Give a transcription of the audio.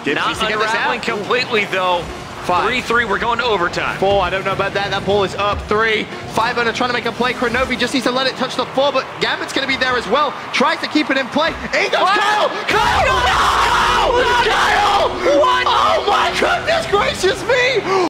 Not unraveling completely, though. 3-3, we're going to overtime. 4, I don't know about that. That ball is up. 3. 5 under trying to make a play. Kronovi just needs to let it touch the floor, but Gambit's going to be there as well. Tries to keep it in play. In goes Kyle! Kyle! No! Kyle! What? Oh my goodness gracious me!